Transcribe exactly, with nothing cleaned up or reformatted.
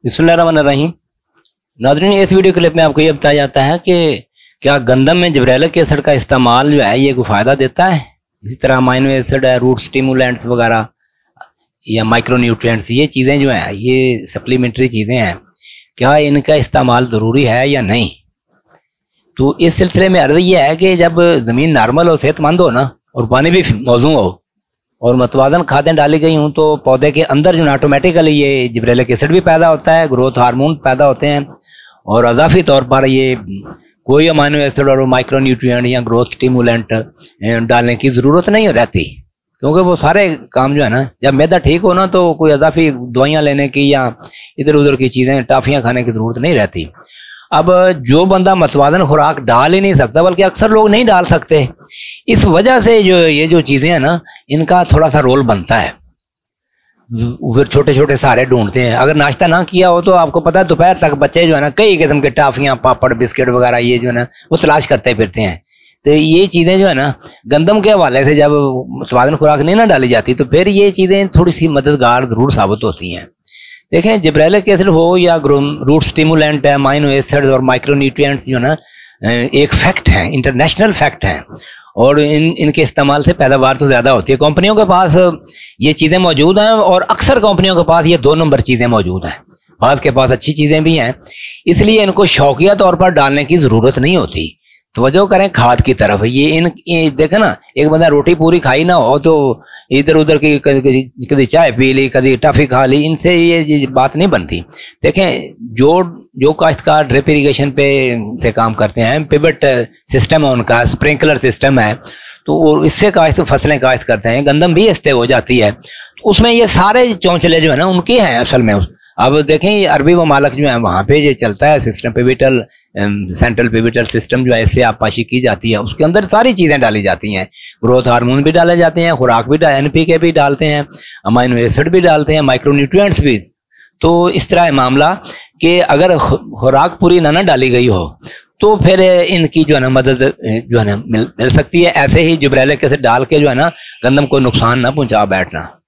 बिस्मिल्लाहिर्रहमानिर्रहीम। नाज़रीन, इस वीडियो क्लिप में आपको ये बताया जाता है कि क्या गंदम में जिब्रेलिक एसिड का इस्तेमाल जो है ये कोई फ़ायदा देता है। इसी तरह अमाइनो एसिड है, रूट स्टिमुलेंट्स वगैरह या माइक्रो न्यूट्रिएंट्स, ये चीज़ें जो हैं ये सप्लीमेंट्री चीज़ें हैं, क्या इनका इस्तेमाल ज़रूरी है या नहीं। तो इस सिलसिले में अर्ज़ ये है कि जब ज़मीन नॉर्मल और सेहतमंद हो ना, और पानी भी मौजूद हो और मतवाजन खादें डाली गई हूँ, तो पौधे के अंदर जो ऑटोमेटिकली ये जिब्रेलिक एसिड भी पैदा होता है, ग्रोथ हार्मोन पैदा होते हैं, और अजाफी तौर पर ये कोई अमाइनो एसिड और माइक्रो न्यूट्रिएंट या ग्रोथ स्टिमुलेंट डालने की ज़रूरत नहीं रहती, क्योंकि वो सारे काम जो है ना, जब मैदा ठीक हो ना तो कोई अजाफी दवाइयाँ लेने की या इधर उधर की चीज़ें टाफियाँ खाने की ज़रूरत नहीं रहती। अब जो बंदा मतवाजन खुराक डाल ही नहीं सकता, बल्कि अक्सर लोग नहीं डाल सकते, इस वजह से जो ये जो चीज़ें हैं ना, इनका थोड़ा सा रोल बनता है। फिर छोटे छोटे सहारे ढूंढते हैं। अगर नाश्ता ना किया हो तो आपको पता है दोपहर तक बच्चे जो है ना कई किस्म के टाफियाँ, पापड़, बिस्किट वगैरह ये जो है ना वो तलाश करते फिरते हैं। तो ये चीज़ें जो है ना गंदम के हवाले से जब मतवाजन खुराक नहीं ना डाली जाती तो फिर ये चीज़ें थोड़ी सी मददगार जरूर साबित होती हैं। देखें, जिब्रेलिक एसिड हो या रूट स्टिमुलेंट है, अमाइनो एसिड और माइक्रो न्यूट्रिएंट्स जो ना एक फैक्ट है, इंटरनेशनल फैक्ट हैं, और इन इनके इस्तेमाल से पैदावार तो ज़्यादा होती है। कंपनियों के पास ये चीज़ें मौजूद हैं और अक्सर कंपनियों के पास ये दो नंबर चीज़ें मौजूद हैं। बाद के पास अच्छी चीज़ें भी हैं, इसलिए इनको शौकिया तौर पर डालने की ज़रूरत नहीं होती। तवज्जो करें खाद की तरफ। ये इन ये देखें ना, एक बंदा रोटी पूरी खाई ना हो तो इधर उधर की कभी चाय पी ली, कभी टॉफी खा ली, इनसे ये, ये बात नहीं बनती। देखें, जो जो काश्तकार ड्रिप इरिगेशन पे से काम करते हैं, पिवट सिस्टम है उनका, स्प्रिंकलर सिस्टम है, तो इससे काश्त फसलें काश्त करते हैं, गंदम भी इससे हो जाती है, तो उसमें ये सारे चौंचले जो है ना उनके हैं असल में। अब देखें, ये अरबी ममालक जो है वहाँ पे ये चलता है system, pivotal central pivotal system जो है, इससे आपाशी की जाती है, उसके अंदर सारी चीज़ें डाली जाती हैं, ग्रोथ हार्मोन भी डाले जाते हैं, खुराक भी एन पी के भी डालते हैं, अमाइनो एसिड भी डालते हैं, माइक्रो न्यूट्रिएंट्स भी। तो इस तरह है मामला कि अगर खुराक पूरी ना ना डाली गई हो तो फिर इनकी जो है ना मदद जो है ना मिल, मिल सकती है। ऐसे ही जिब्रेलिक एसिड डाल के जो है ना गंदम को नुकसान ना पहुँचा बैठना।